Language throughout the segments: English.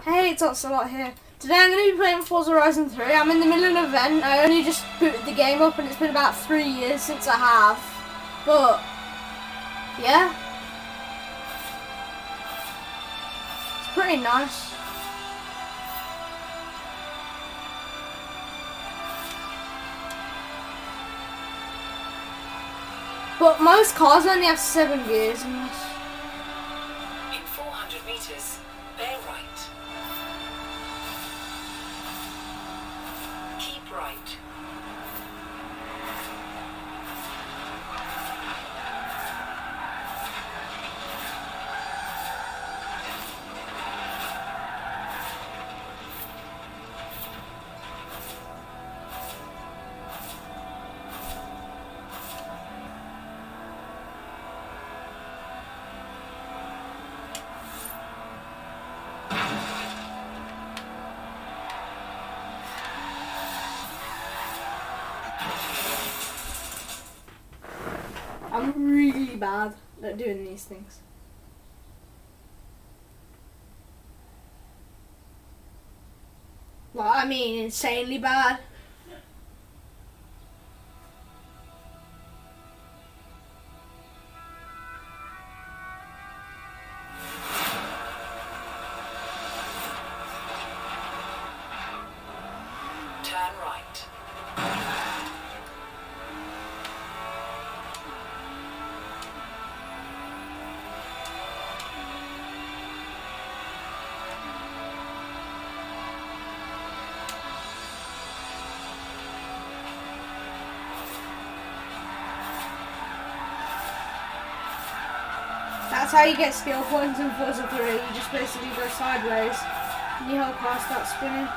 Hey, it's Ocelot here. Today I'm going to be playing Forza Horizon 3. I'm in the middle of an event. I only just booted the game up and it's been about 3 years since I have. But, yeah. It's pretty nice. But most cars only have 7 gears in this. In 400 meters, bear right. Keep right. I'm really bad at doing these things. Like, I mean, insanely bad. Turn right. That's how you get skill points in Forza 3. You just basically go sideways and your whole car starts spinning.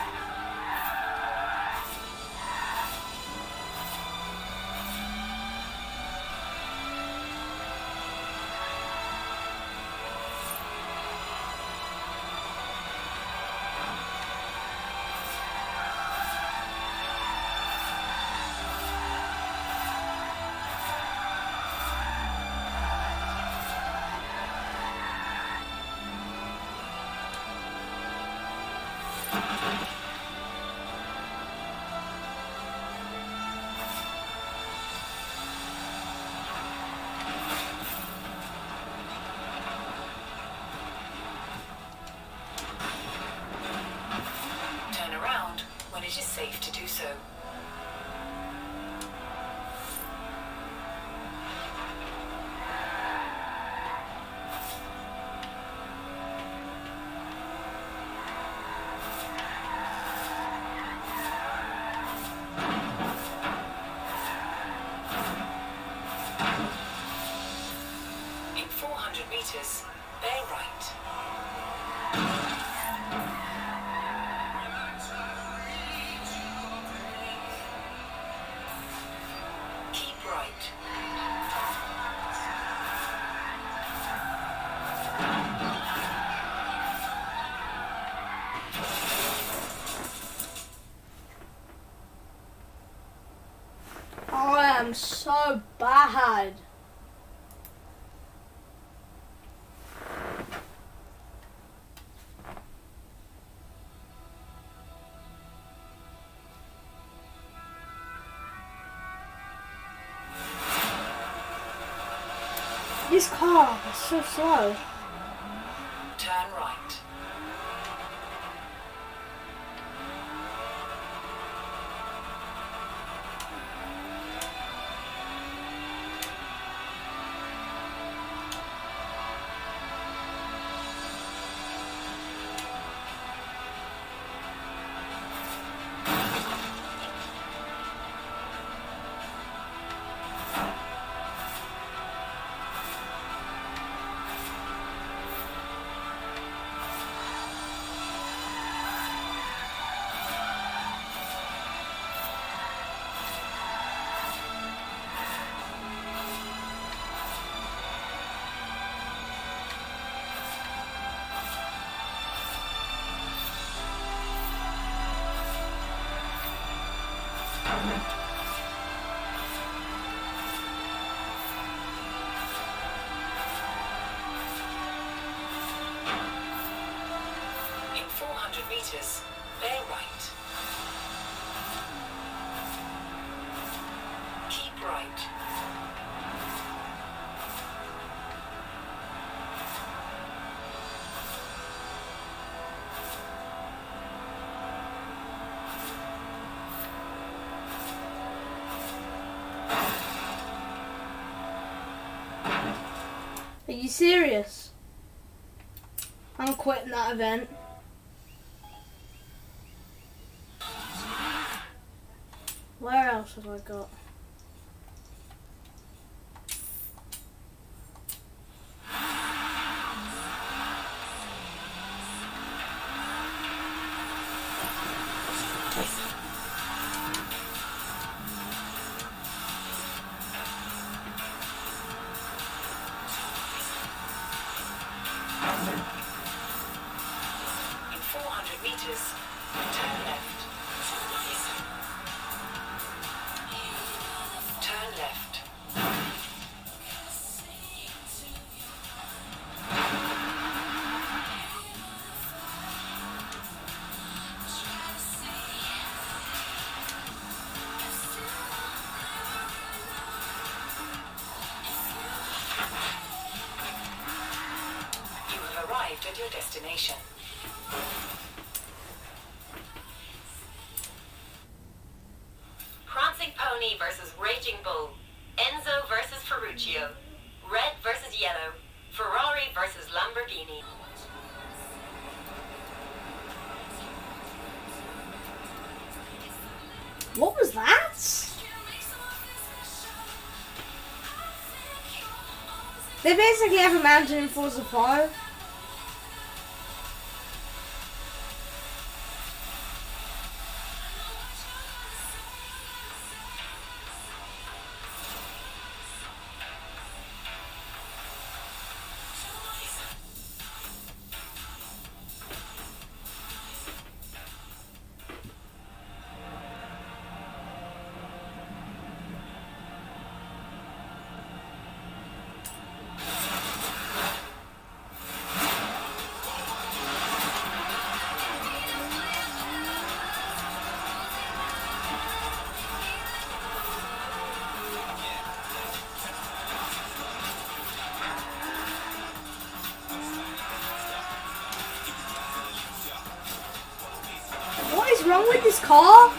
Turn around when it is safe to do so. In 400 meters, bear right. Keep right. I am so bad. This car is so slow. Turn right. meters. Bear right. Keep right. Are you serious? I'm quitting that event. Where else have I got? In 400 meters, turn left. Turn left. You have arrived at your destination. Prancing Pony versus Raging Bull. Enzo versus Ferruccio. Red versus Yellow. Ferrari versus Lamborghini. What was that? They basically have a mountain in Forza 5. What is wrong with this car?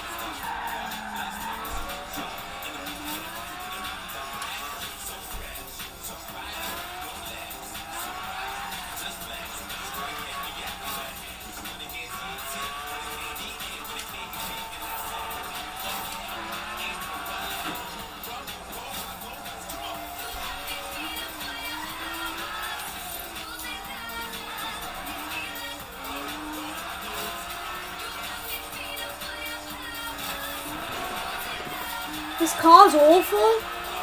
This car's awful.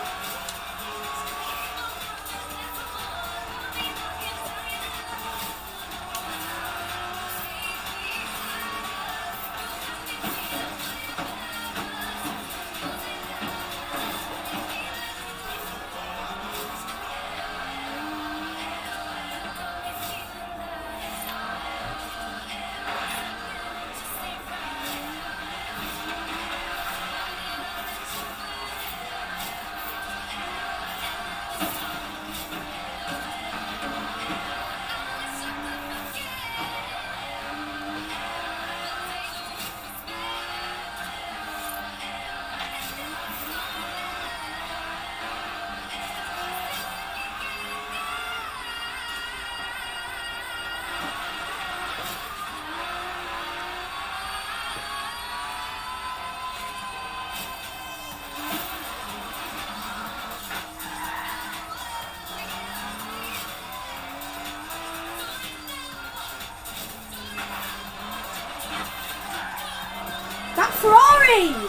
That Ferrari!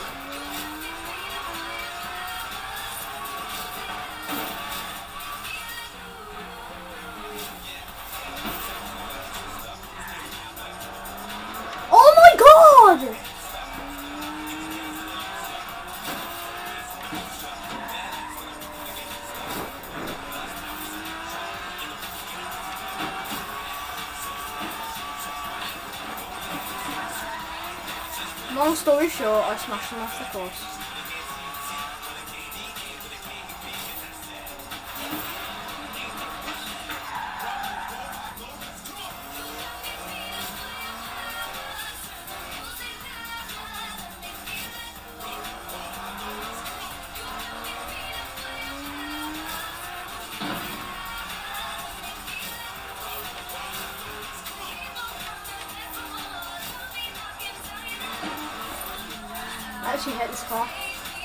Oh my god! Long story short, I smashed them off the course. I actually hit this car.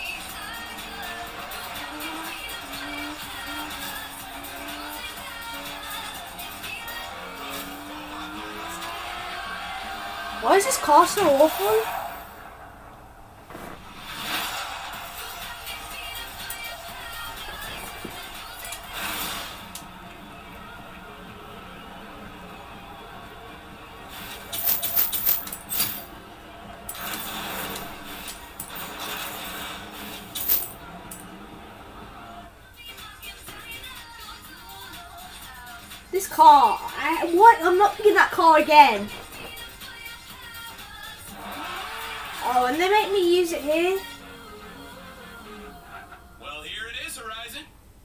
Why is this car so awful? This car, what? I'm not picking that car again. Oh, and they make me use it here. Well, here it is, Horizon.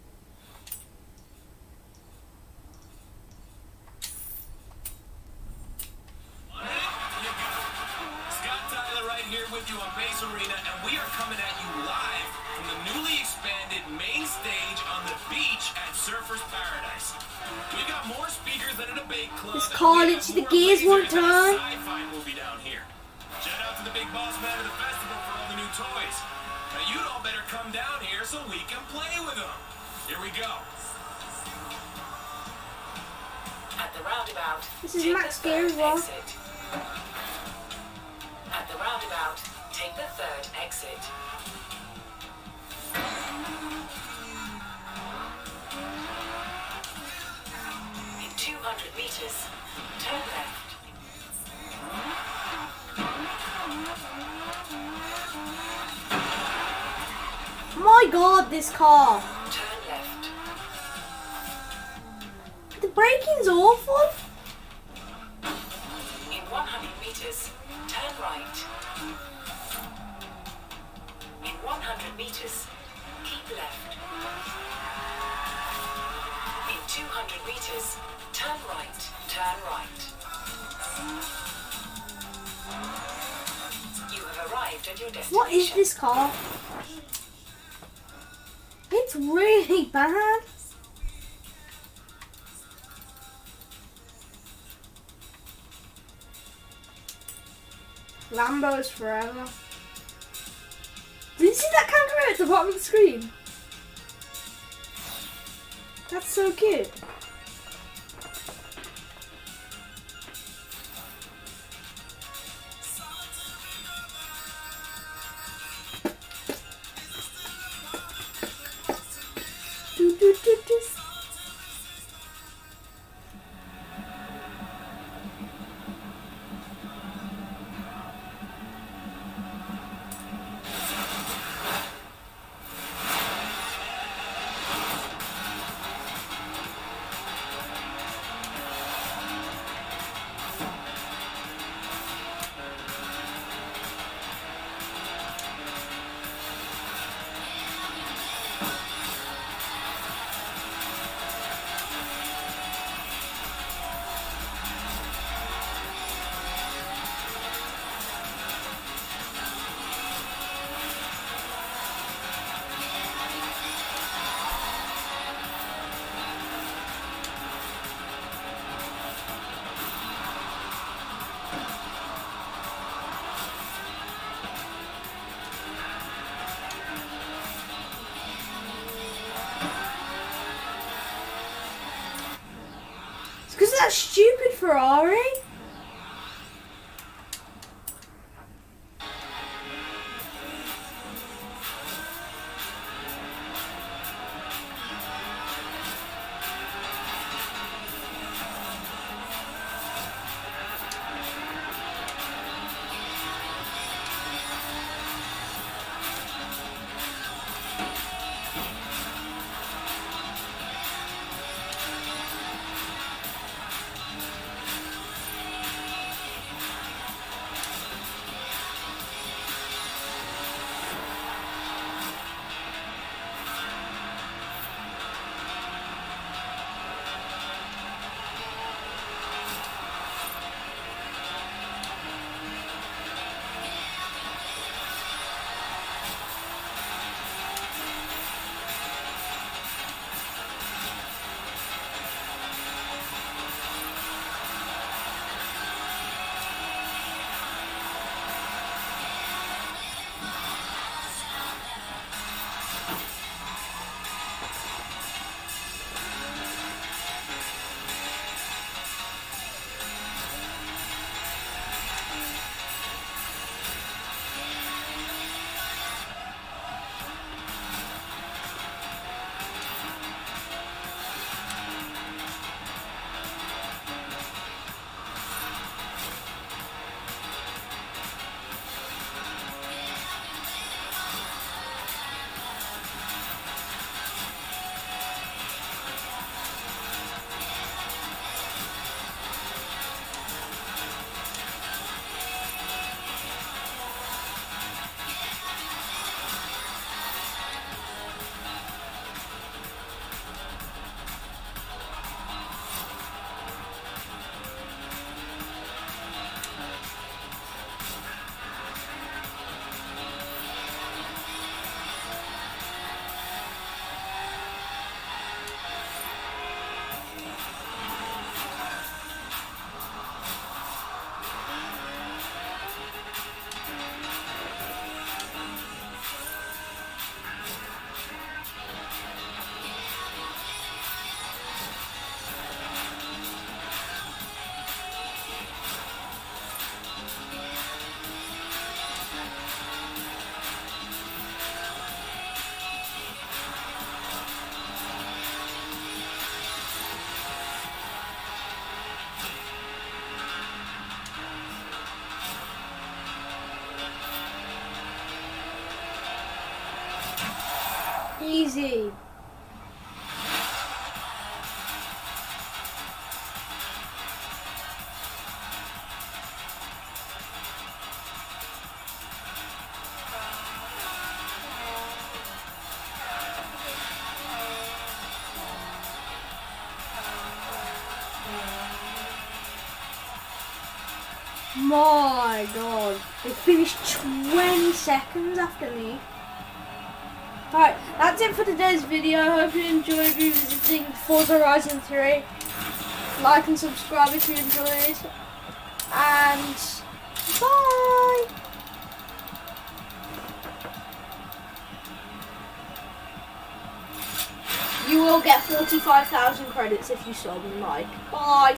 On it, you go. Scott Tyler right here with you on Base Arena, and we are coming at you live from the newly expanded main stage on the beach at Surfers Paradise. We got more speakers than a debate club. This car, literally, the gears won't turn. Sci-fi movie down here. Shout out to the big boss man of the festival for all the new toys. Now you'd all better come down here so we can play with them. Here we go. At the roundabout, This is take Max the Gear third as well. exit. At the roundabout, take the third exit. In 200 meters, turn left. My God, this car. Turn left. The braking's awful. In 100 meters, turn right. In 100 meters, keep left. In 200 meters, turn right. Turn right. You have arrived at your destination. What is this car? It's really bad. Lambos forever. Did you see that kangaroo at the bottom of the screen? That's so cute. Do, do, do, do. It's because of that stupid Ferrari. Easy. My god, they finished 20 seconds after me. Alright, that's it for today's video. I hope you enjoyed revisiting Forza Horizon 3. Like and subscribe if you enjoyed. And bye! You will get 45,000 credits if you sub and like. Bye!